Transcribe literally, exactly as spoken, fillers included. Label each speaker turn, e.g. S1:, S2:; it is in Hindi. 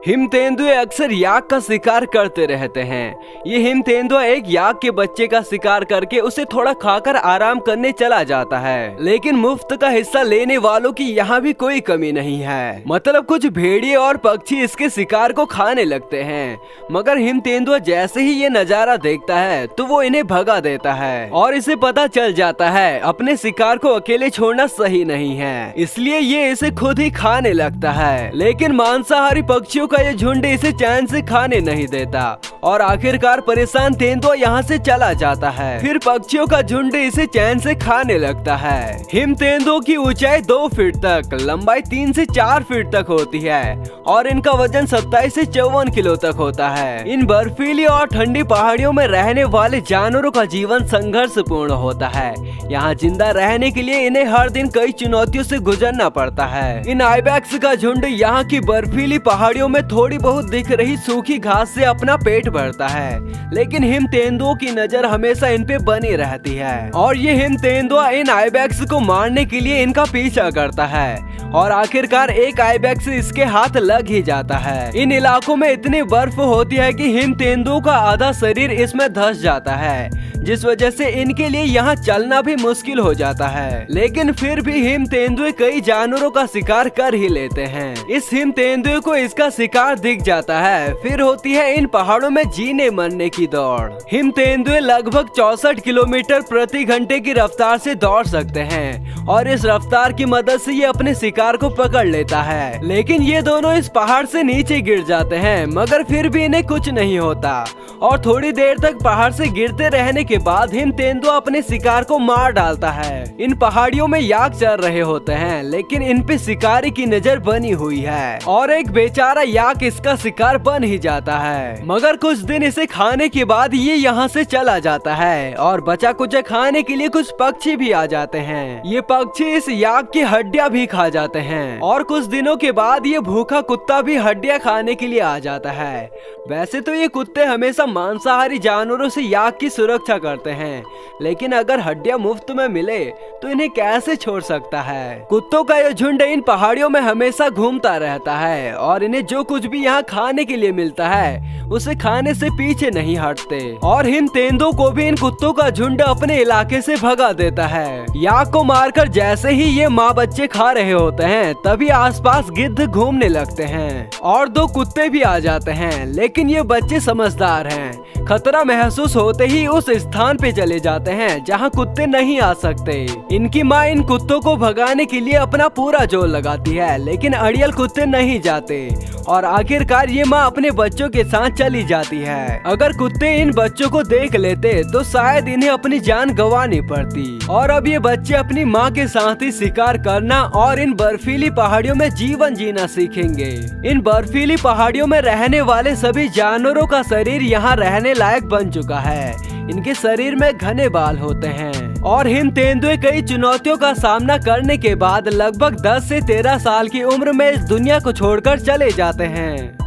S1: हिम तेंदुए अक्सर याक का शिकार करते रहते हैं। ये हिम तेंदुआ एक याक के बच्चे का शिकार करके उसे थोड़ा खाकर आराम करने चला जाता है, लेकिन मुफ्त का हिस्सा लेने वालों की यहाँ भी कोई कमी नहीं है। मतलब कुछ भेड़िए और पक्षी इसके शिकार को खाने लगते हैं, मगर हिम तेंदुआ जैसे ही ये नजारा देखता है तो वो इन्हें भगा देता है और इसे पता चल जाता है अपने शिकार को अकेले छोड़ना सही नहीं है, इसलिए ये इसे खुद ही खाने लगता है। लेकिन मांसाहारी पक्षियों का ये झुंड इसे चैन से खाने नहीं देता और आखिरकार परेशान तेंदुआ यहाँ से चला जाता है। फिर पक्षियों का झुंड इसे चैन से खाने लगता है। हिम तेंदुओं की ऊंचाई दो फीट तक, लंबाई तीन से चार फीट तक होती है और इनका वजन सत्ताईस से चौवन किलो तक होता है। इन बर्फीली और ठंडी पहाड़ियों में रहने वाले जानवरों का जीवन संघर्षपूर्ण होता है। यहाँ जिंदा रहने के लिए इन्हें हर दिन कई चुनौतियों से गुजरना पड़ता है। इन आइबैक्स का झुंड यहाँ की बर्फीली पहाड़ियों में थोड़ी बहुत दिख रही सूखी घास से अपना पेट भरता है, लेकिन हिम तेंदुओं की नजर हमेशा इन पे बनी रहती है और ये हिम तेंदुआ इन आइबैक्स को मारने के लिए इनका पीछा करता है और आखिरकार एक आइबैक्स इसके हाथ लग ही जाता है। इन इलाकों में इतनी बर्फ होती है कि हिम तेंदुओं का आधा शरीर इसमें धंस जाता है, जिस वजह से इनके लिए यहाँ चलना भी मुश्किल हो जाता है। लेकिन फिर भी हिम तेंदुए कई जानवरों का शिकार कर ही लेते हैं। इस हिम तेंदुए को इसका शिकार दिख जाता है। फिर होती है इन पहाड़ों में जीने मरने की दौड़। हिम तेंदुए लगभग चौसठ किलोमीटर प्रति घंटे की रफ्तार से दौड़ सकते हैं और इस रफ्तार की मदद से ये अपने शिकार को पकड़ लेता है। लेकिन ये दोनों इस पहाड़ से नीचे गिर जाते हैं, मगर फिर भी इन्हें कुछ नहीं होता और थोड़ी देर तक पहाड़ से गिरते रहने के बाद हिम तेंदुआ अपने शिकार को मार डालता है। इन पहाड़ियों में याक चल रहे होते हैं, लेकिन इन पे शिकारी की नजर बनी हुई है और एक बेचारा याक इसका शिकार बन ही जाता है। मगर कुछ दिन इसे खाने के बाद ये यहाँ से चला जाता है और बचा कुचा खाने के लिए कुछ पक्षी भी आ जाते हैं। ये पक्षी इस याक की हड्डियाँ भी खा जाते हैं और कुछ दिनों के बाद ये भूखा कुत्ता भी हड्डियाँ खाने के लिए आ जाता है। वैसे तो ये कुत्ते हमेशा मांसाहारी जानवरों से याक की सुरक्षा करते हैं, लेकिन अगर हड्डियां मुफ्त में मिले तो इन्हें कैसे छोड़ सकता है। कुत्तों का यह झुंड इन पहाड़ियों में हमेशा घूमता रहता है और इन्हें जो कुछ भी यहाँ खाने के लिए मिलता है उसे खाने से पीछे नहीं हटते और हिम तेंदुओं को भी इन कुत्तों का झुंड अपने इलाके से भगा देता है। याक को मारकर जैसे ही ये माँ बच्चे खा रहे होते हैं तभी आसपास गिद्ध घूमने लगते हैं और दो कुत्ते भी आ जाते हैं, लेकिन ये बच्चे समझदार हैं। खतरा महसूस होते ही उस स्थान पे चले जाते हैं जहाँ कुत्ते नहीं आ सकते। इनकी माँ इन कुत्तों को भगाने के लिए अपना पूरा जोर लगाती है, लेकिन अड़ियल कुत्ते नहीं जाते और आखिरकार ये माँ अपने बच्चों के साथ चली जाती है। अगर कुत्ते इन बच्चों को देख लेते तो शायद इन्हें अपनी जान गंवानी पड़ती और अब ये बच्चे अपनी माँ के साथ ही शिकार करना और इन बर्फीली पहाड़ियों में जीवन जीना सीखेंगे। इन बर्फीली पहाड़ियों में रहने वाले सभी जानवरों का शरीर यहाँ रहने लायक बन चुका है। इनके शरीर में घने बाल होते हैं और हिम तेंदुए कई चुनौतियों का सामना करने के बाद लगभग दस से तेरह साल की उम्र में इस दुनिया को छोड़कर चले जाते हैं।